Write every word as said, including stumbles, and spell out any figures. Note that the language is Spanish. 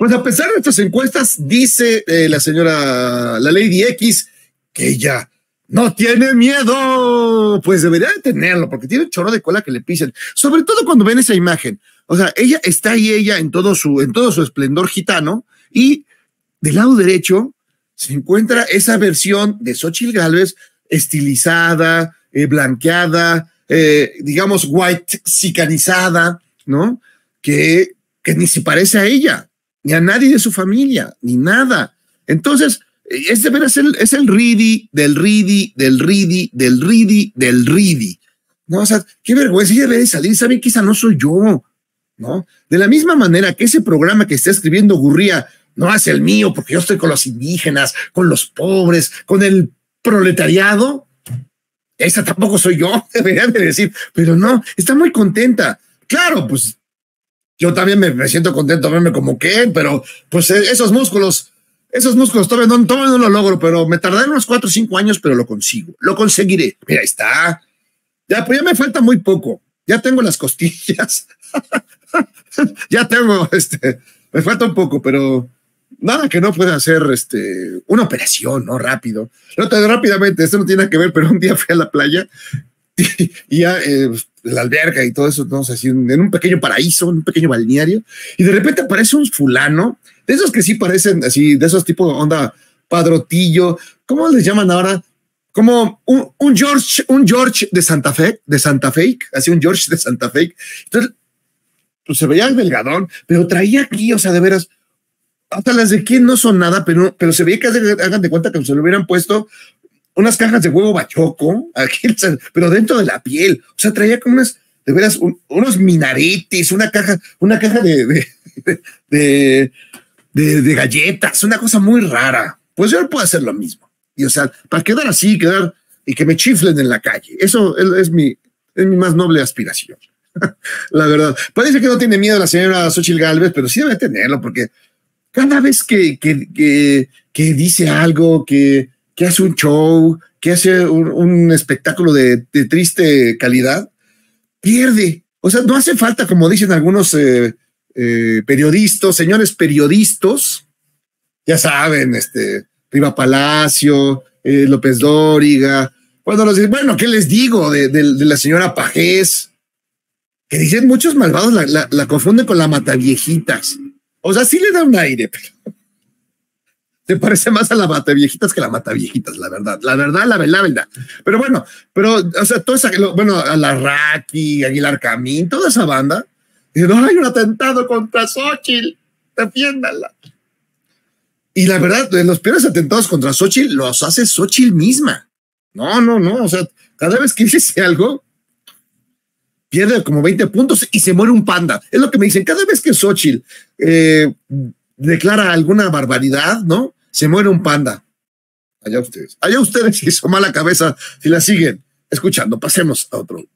Pues a pesar de estas encuestas, dice eh, la señora, la Lady X, que ella no tiene miedo. Pues debería de tenerlo, porque tiene un chorro de cola que le pisen. Sobre todo cuando ven esa imagen. O sea, ella está ahí, ella en todo su, en todo su esplendor gitano, y del lado derecho se encuentra esa versión de Xóchitl Gálvez estilizada, eh, blanqueada, eh, digamos, white sicanizada, ¿no? Que, que ni se parece a ella, ni a nadie de su familia, ni nada. Entonces, es de veras el, es el Ridi, del Ridi, del Ridi, del Ridi, del Ridi. No, o sea, qué vergüenza, ella debe salir, saben que esa no soy yo, ¿no? De la misma manera que ese programa que está escribiendo Gurría no es el mío, porque yo estoy con los indígenas, con los pobres, con el proletariado, esa tampoco soy yo, debería de decir, pero no, está muy contenta. Claro, pues yo también me, me siento contento de verme como Ken, pero pues esos músculos, esos músculos todavía no, todavía no lo logro, pero me tardaré unos cuatro o cinco años, pero lo consigo, lo conseguiré. Mira, ahí está. Ya, pues ya me falta muy poco. Ya tengo las costillas. Ya tengo, este, me falta un poco, pero nada que no pueda hacer, este, una operación, ¿no? Rápido. No, tan rápidamente, esto no tiene nada que ver, pero un día fui a la playa y, y ya, eh, la alberca y todo eso, no sé, así, en un pequeño paraíso, en un pequeño balneario, y de repente aparece un fulano, de esos que sí parecen así, de esos tipo onda padrotillo, ¿cómo les llaman ahora? Como un, un George, un George de Santa Fe, de Santa Fe, así un George de Santa Fe. Entonces, pues se veía delgadón, pero traía aquí, o sea, de veras, hasta las de quién no son nada, pero, pero se veía que hagan de cuenta que se le hubieran puesto unas cajas de huevo bachoco, aquí, pero dentro de la piel. O sea, traía como unas, de veras, un, unos minaretes, una caja, una caja de, de, de, de, de galletas, una cosa muy rara. Pues yo puedo hacer lo mismo. Y o sea, para quedar así, quedar y que me chiflen en la calle. Eso es, es, mi, es mi más noble aspiración. La verdad. Parece que no tiene miedo la señora Xóchitl Gálvez, pero sí debe tenerlo, porque cada vez que, que, que, que dice algo, que, que hace un show, que hace un, un espectáculo de, de triste calidad, pierde. O sea, no hace falta, como dicen algunos eh, eh, periodistas, señores periodistas, ya saben, este, Riva Palacio, eh, López Dóriga, cuando los dicen, bueno, ¿qué les digo de, de, de la señora Pajés? Que dicen muchos malvados, la, la, la confunden con la Mataviejitas. O sea, sí le da un aire, pero te parece más a la Mataviejitas que a la Mataviejitas, la verdad, la verdad, la verdad, la verdad. Pero bueno, pero, o sea, toda esa, bueno, a la Raki, Aguilar Camín, toda esa banda, dicen, no, hay un atentado contra Xóchitl, defiéndala. Y la verdad, los peores atentados contra Xóchitl los hace Xóchitl misma. No, no, no, o sea, cada vez que dice algo, pierde como veinte puntos y se muere un panda. Es lo que me dicen, cada vez que Xóchitl eh, declara alguna barbaridad, ¿no? Se muere un panda. Allá ustedes. Allá ustedes si son mala cabeza, si la siguen escuchando. Pasemos a otro.